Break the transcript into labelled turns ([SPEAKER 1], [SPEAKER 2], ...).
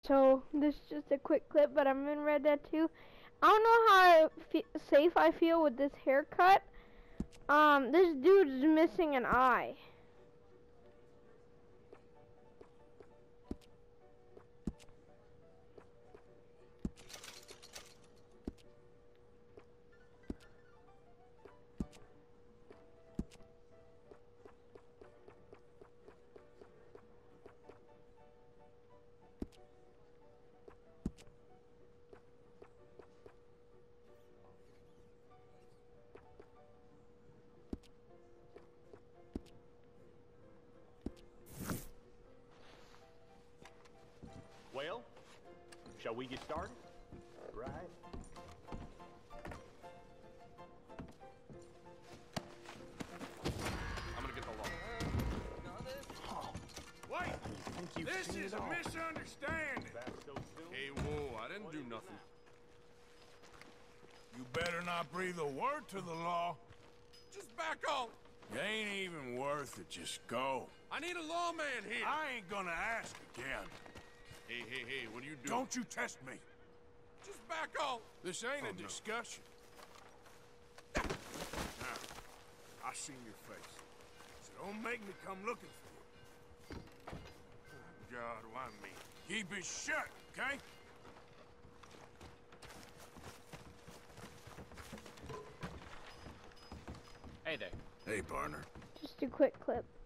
[SPEAKER 1] So this is just a quick clip, but I'm in Red Dead 2. I don't know how safe I feel with this haircut. This dude's missing an eye.
[SPEAKER 2] Well, shall we get started? Right. I'm gonna get the law.
[SPEAKER 3] Wait!
[SPEAKER 2] Thank you.
[SPEAKER 3] This is a misunderstanding.
[SPEAKER 4] Hey, whoa, I didn't do nothing.
[SPEAKER 3] You better not breathe a word to the law.
[SPEAKER 4] Just back off.
[SPEAKER 3] It ain't even worth it. Just go.
[SPEAKER 4] I need a lawman here.
[SPEAKER 3] I ain't gonna ask again.
[SPEAKER 4] Hey, what are you doing?
[SPEAKER 3] Don't you test me.
[SPEAKER 4] Just back off.
[SPEAKER 3] This ain't
[SPEAKER 4] Oh,
[SPEAKER 3] a
[SPEAKER 4] no.
[SPEAKER 3] discussion. Now, I seen your face. So don't make me come looking for you. Oh, God, why me? Keep it shut, okay?
[SPEAKER 2] Hey there.
[SPEAKER 3] Hey, partner.
[SPEAKER 1] Just a quick clip.